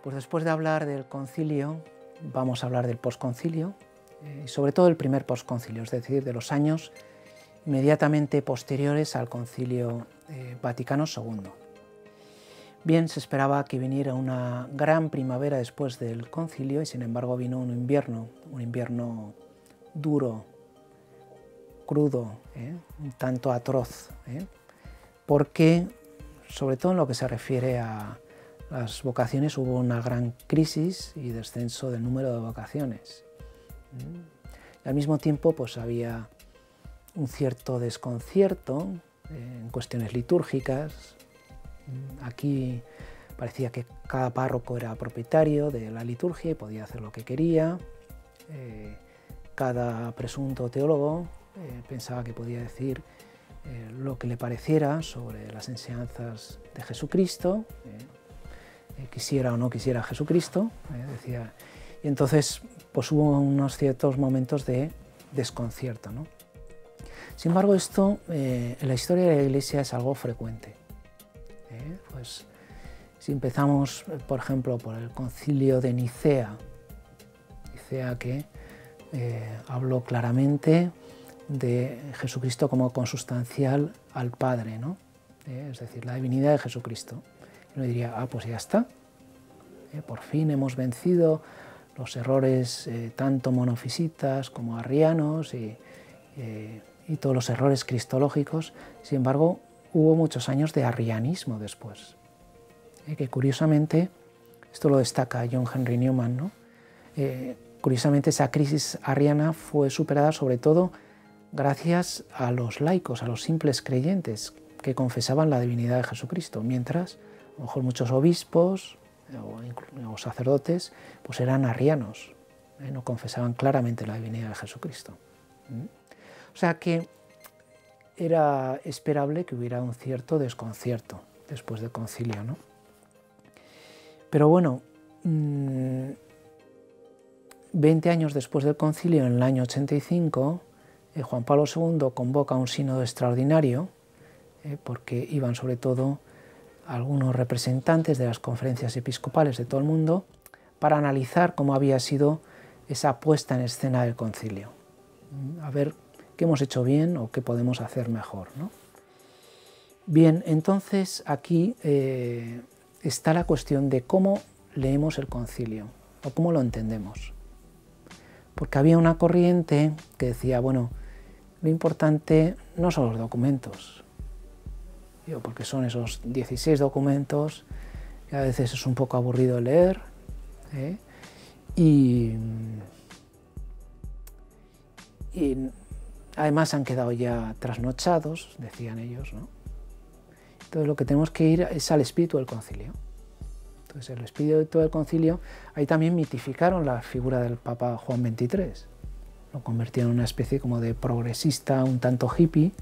Pues después de hablar del concilio, vamos a hablar del posconcilio, y sobre todo el primer posconcilio, es decir, de los años inmediatamente posteriores al concilio Vaticano II. Bien, se esperaba que viniera una gran primavera después del concilio y sin embargo vino un invierno duro, crudo, un tanto atroz, porque sobre todo en lo que se refiere a las vocaciones hubo una gran crisis y descenso del número de vocaciones. Y al mismo tiempo pues había un cierto desconcierto en cuestiones litúrgicas. Aquí parecía que cada párroco era propietario de la liturgia y podía hacer lo que quería. Cada presunto teólogo pensaba que podía decir lo que le pareciera sobre las enseñanzas de Jesucristo, quisiera o no quisiera Jesucristo, decía. Y entonces pues hubo unos ciertos momentos de desconcierto, ¿no? Sin embargo, esto en la historia de la Iglesia es algo frecuente. Pues, si empezamos, por ejemplo, por el concilio de Nicea que habló claramente de Jesucristo como consustancial al Padre, ¿no? Es decir, la divinidad de Jesucristo. Y uno diría, pues ya está, por fin hemos vencido los errores tanto monofisitas como arrianos y todos los errores cristológicos. Sin embargo, hubo muchos años de arrianismo después, que curiosamente, esto lo destaca John Henry Newman, ¿no? Curiosamente esa crisis arriana fue superada sobre todo gracias a los laicos, a los simples creyentes que confesaban la divinidad de Jesucristo, mientras a lo mejor muchos obispos o sacerdotes pues eran arrianos, no confesaban claramente la divinidad de Jesucristo. O sea que era esperable que hubiera un cierto desconcierto después del concilio, ¿no? Pero bueno, 20 años después del concilio, en el año 85, Juan Pablo II convoca un sínodo extraordinario, porque iban sobre todo algunos representantes de las conferencias episcopales de todo el mundo para analizar cómo había sido esa puesta en escena del concilio. A ver qué hemos hecho bien o qué podemos hacer mejor, ¿no? Bien, entonces aquí está la cuestión de cómo leemos el concilio o cómo lo entendemos. Porque había una corriente que decía, bueno, lo importante no son los documentos, porque son esos 16 documentos que a veces es un poco aburrido leer, y además han quedado ya trasnochados, decían ellos, ¿no? Entonces lo que tenemos que ir es al espíritu del concilio. Entonces el espíritu del concilio, ahí también mitificaron la figura del Papa Juan XXIII, lo convirtieron en una especie como de progresista un tanto hippie,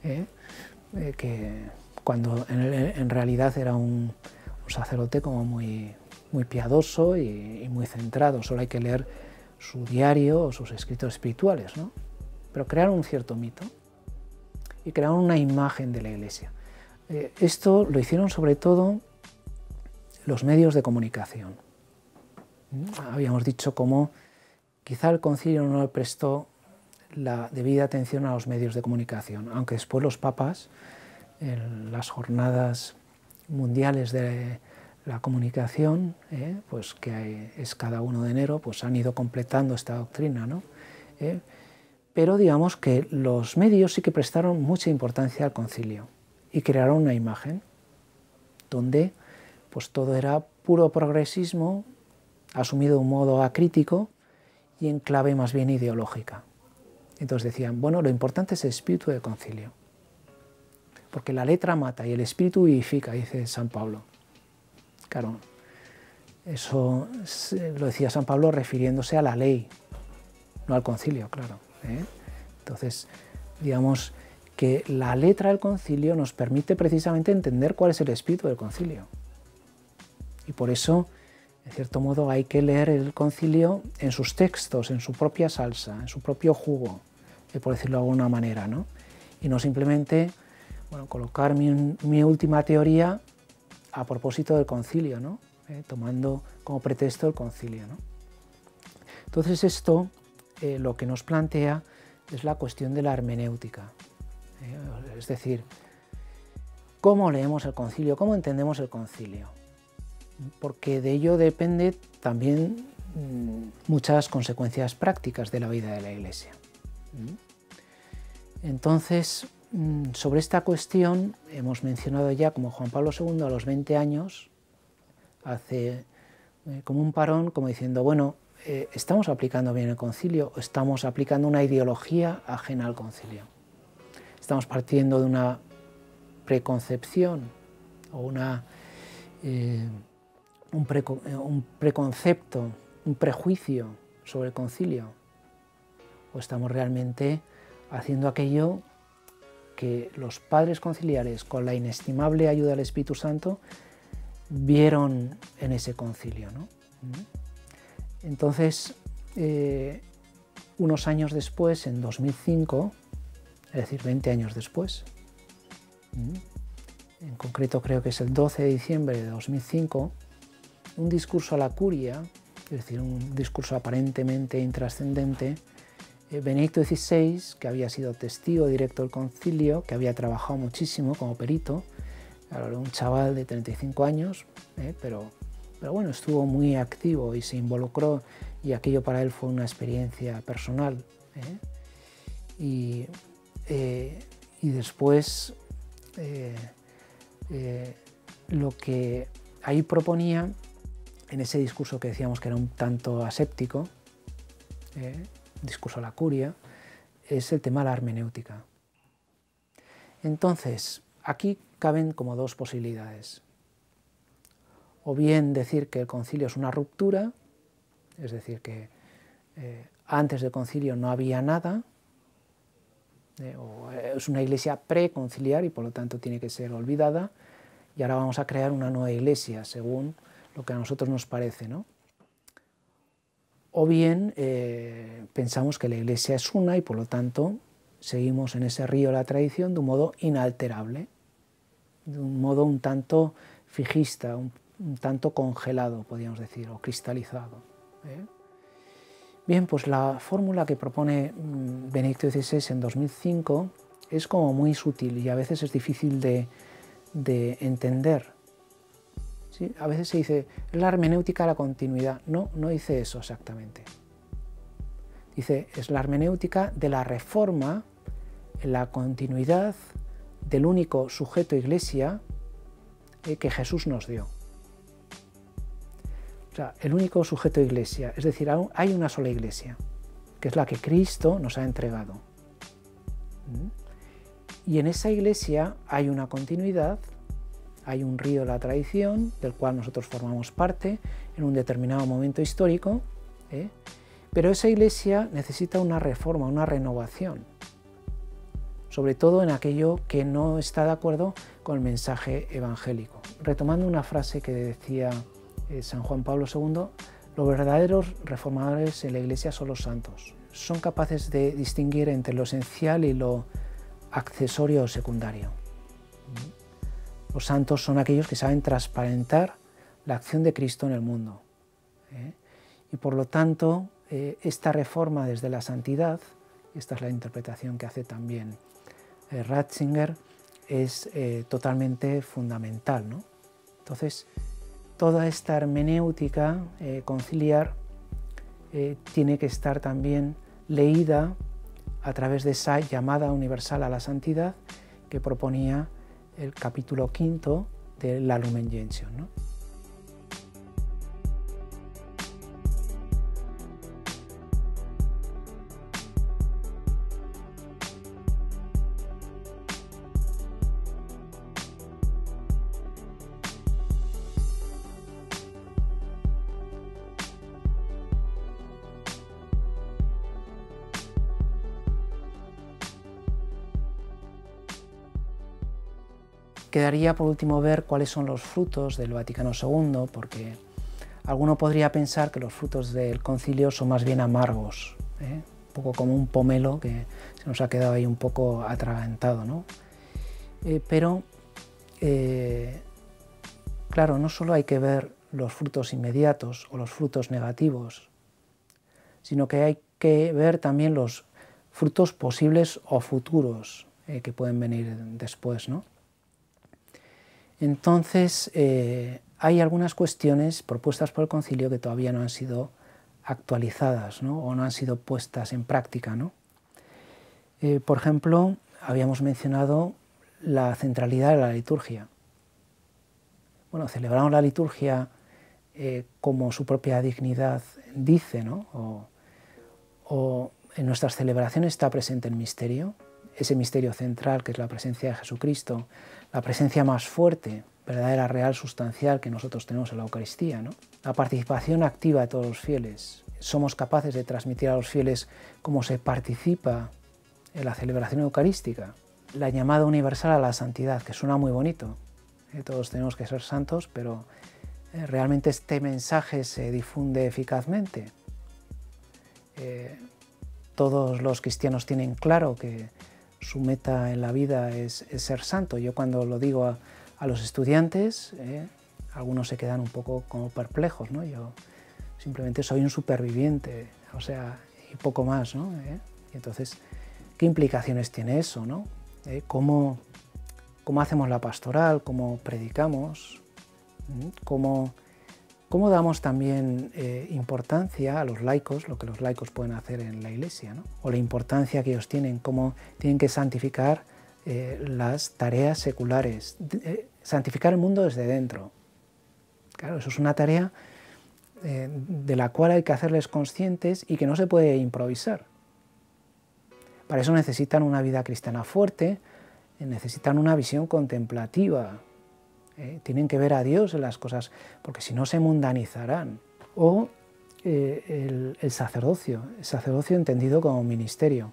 que cuando en realidad era un sacerdote como muy piadoso y muy centrado. Solo hay que leer su diario o sus escritos espirituales, ¿no? Pero crearon un cierto mito y crearon una imagen de la Iglesia. Esto lo hicieron sobre todo los medios de comunicación. Habíamos dicho cómo quizá el concilio no le prestó la debida atención a los medios de comunicación, aunque después los papas, en las jornadas mundiales de la comunicación, pues que es cada 1 de enero, pues han ido completando esta doctrina, ¿no? Pero digamos que los medios sí que prestaron mucha importancia al concilio y crearon una imagen donde pues todo era puro progresismo, asumido de un modo acrítico y en clave más bien ideológica. Entonces decían, bueno, lo importante es el espíritu del concilio, porque la letra mata y el espíritu vivifica, dice San Pablo. Claro, eso lo decía San Pablo refiriéndose a la ley, no al concilio, claro. Entonces, digamos que la letra del concilio nos permite precisamente entender cuál es el espíritu del concilio. Y por eso, en cierto modo, hay que leer el concilio en sus textos, en su propia salsa, en su propio jugo, por decirlo de alguna manera, ¿no? Y no simplemente, bueno, colocar mi última teoría a propósito del concilio, ¿no? tomando como pretexto el concilio, ¿no? Entonces esto lo que nos plantea es la cuestión de la hermenéutica, es decir, cómo leemos el concilio, cómo entendemos el concilio, porque de ello depende también muchas consecuencias prácticas de la vida de la Iglesia. Entonces, sobre esta cuestión hemos mencionado ya como Juan Pablo II a los 20 años hace como un parón, como diciendo, bueno, ¿estamos aplicando bien el concilio o estamos aplicando una ideología ajena al concilio? ¿Estamos partiendo de una preconcepción o un preconcepto, un prejuicio sobre el concilio? ¿O estamos realmente haciendo aquello que los padres conciliares, con la inestimable ayuda del Espíritu Santo, vieron en ese concilio, ¿no? Entonces, unos años después, en 2005, es decir, 20 años después, en concreto creo que es el 12 de diciembre de 2005, un discurso a la curia, es decir, un discurso aparentemente intrascendente, Benedicto XVI, que había sido testigo directo del concilio, que había trabajado muchísimo como perito, era un chaval de 35 años, pero bueno, estuvo muy activo y se involucró, y aquello para él fue una experiencia personal. Y después lo que ahí proponía, en ese discurso que decíamos que era un tanto aséptico, discurso a la curia, es el tema de la hermenéutica. Entonces, aquí caben como dos posibilidades. O bien decir que el concilio es una ruptura, es decir, que antes del concilio no había nada, o es una iglesia preconciliar y por lo tanto tiene que ser olvidada, y ahora vamos a crear una nueva iglesia según lo que a nosotros nos parece, ¿no? O bien pensamos que la Iglesia es una y por lo tanto seguimos en ese río de la tradición de un modo inalterable, de un modo un tanto fijista, un tanto congelado, podríamos decir, o cristalizado. Bien, pues la fórmula que propone Benedicto XVI en 2005 es como muy sutil y a veces es difícil de entender. ¿Sí? A veces se dice, es la hermenéutica de la continuidad. No, no dice eso exactamente. Dice, es la hermenéutica de la reforma en la continuidad del único sujeto iglesia que Jesús nos dio. O sea, el único sujeto iglesia, es decir, hay una sola iglesia, que es la que Cristo nos ha entregado. Y en esa iglesia hay una continuidad, hay un río de la tradición del cual nosotros formamos parte en un determinado momento histórico, pero esa iglesia necesita una reforma, una renovación, sobre todo en aquello que no está de acuerdo con el mensaje evangélico. Retomando una frase que decía San Juan Pablo II, los verdaderos reformadores en la iglesia son los santos. Son capaces de distinguir entre lo esencial y lo accesorio o secundario. Los santos son aquellos que saben transparentar la acción de Cristo en el mundo. Y por lo tanto, esta reforma desde la santidad, esta es la interpretación que hace también Ratzinger, es totalmente fundamental, ¿no? Entonces, toda esta hermenéutica conciliar tiene que estar también leída a través de esa llamada universal a la santidad que proponía el capítulo 5 de la Lumen Gentium, ¿no? Quedaría por último ver cuáles son los frutos del Vaticano II, porque alguno podría pensar que los frutos del concilio son más bien amargos, un poco como un pomelo que se nos ha quedado ahí un poco atragantado, ¿no? Pero, claro, no solo hay que ver los frutos inmediatos o los frutos negativos, sino que hay que ver también los frutos posibles o futuros que pueden venir después, ¿no? Entonces, hay algunas cuestiones propuestas por el concilio que todavía no han sido actualizadas, ¿no? O no han sido puestas en práctica, ¿no? Por ejemplo, habíamos mencionado la centralidad de la liturgia. Bueno, celebramos la liturgia como su propia dignidad dice, ¿no? O en nuestras celebraciones está presente el misterio, ese misterio central que es la presencia de Jesucristo, la presencia más fuerte, verdadera, real, sustancial que nosotros tenemos en la Eucaristía, ¿no? La participación activa de todos los fieles. Somos capaces de transmitir a los fieles cómo se participa en la celebración eucarística. La llamada universal a la santidad, que suena muy bonito. Todos tenemos que ser santos, pero ¿realmente este mensaje se difunde eficazmente? Todos los cristianos tienen claro que su meta en la vida es ser santo. Yo cuando lo digo a los estudiantes, algunos se quedan un poco como perplejos, ¿no? Yo simplemente soy un superviviente, o sea, y poco más, ¿no? Y entonces, ¿qué implicaciones tiene eso, no? ¿Cómo hacemos la pastoral? ¿Cómo predicamos? ¿Cómo damos también importancia a los laicos, lo que los laicos pueden hacer en la Iglesia, ¿no? O la importancia que ellos tienen, cómo tienen que santificar las tareas seculares, santificar el mundo desde dentro. Claro, eso es una tarea de la cual hay que hacerles conscientes y que no se puede improvisar. Para eso necesitan una vida cristiana fuerte, necesitan una visión contemplativa, tienen que ver a Dios en las cosas, porque si no se mundanizarán. O el sacerdocio entendido como ministerio.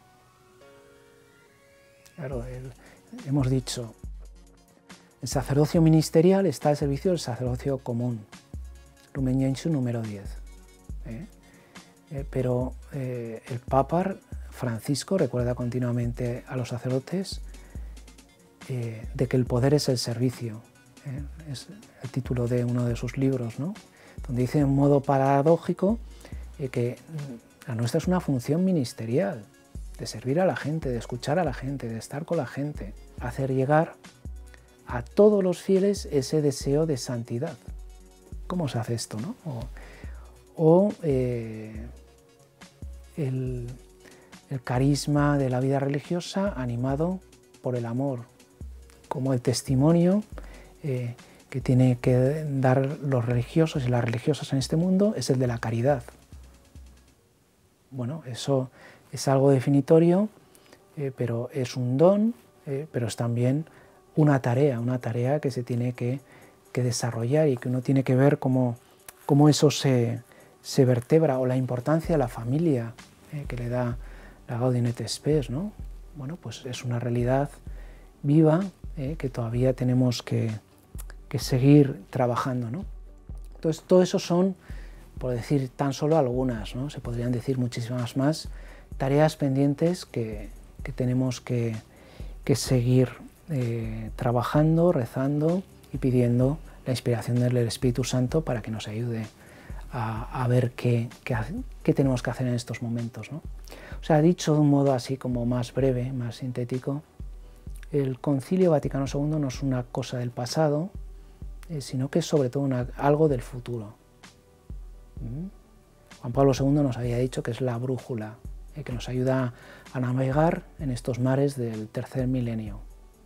Claro, hemos dicho, el sacerdocio ministerial está al servicio del sacerdocio común, Lumen Gentium número 10. Pero el Papa Francisco recuerda continuamente a los sacerdotes de que el poder es el servicio. Es el título de uno de sus libros, ¿no? Donde dice de un modo paradójico que la nuestra es una función ministerial, de servir a la gente, de escuchar a la gente, de estar con la gente, hacer llegar a todos los fieles ese deseo de santidad. ¿Cómo se hace esto, no? El carisma de la vida religiosa animado por el amor, como el testimonio que tiene que dar los religiosos y las religiosas en este mundo es el de la caridad. Bueno, eso es algo definitorio, pero es un don, pero es también una tarea que se tiene que desarrollar y que uno tiene que ver cómo eso se vertebra, o la importancia de la familia que le da la Gaudium et Spes, ¿no? Bueno, pues es una realidad viva que todavía tenemos que seguir trabajando, ¿no? Entonces, todo eso son, por decir tan solo algunas, ¿no? Se podrían decir muchísimas más tareas pendientes que tenemos que seguir trabajando, rezando y pidiendo la inspiración del Espíritu Santo para que nos ayude a ver qué tenemos que hacer en estos momentos, ¿no? O sea, dicho de un modo así como más breve, más sintético, el Concilio Vaticano II no es una cosa del pasado, sino que es sobre todo algo del futuro. Juan Pablo II nos había dicho que es la brújula, que nos ayuda a navegar en estos mares del tercer milenio.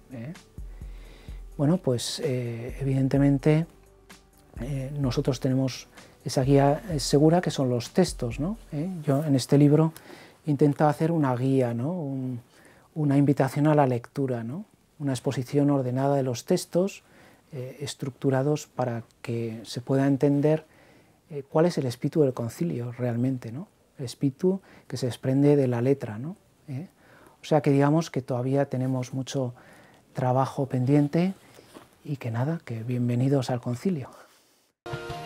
Bueno, pues evidentemente nosotros tenemos esa guía segura que son los textos, ¿no? Yo en este libro he intentado hacer una guía, ¿no? Una invitación a la lectura, ¿no? Una exposición ordenada de los textos, estructurados para que se pueda entender cuál es el espíritu del concilio realmente, ¿no? El espíritu que se desprende de la letra, ¿no? O sea que digamos que todavía tenemos mucho trabajo pendiente y que nada, que bienvenidos al concilio.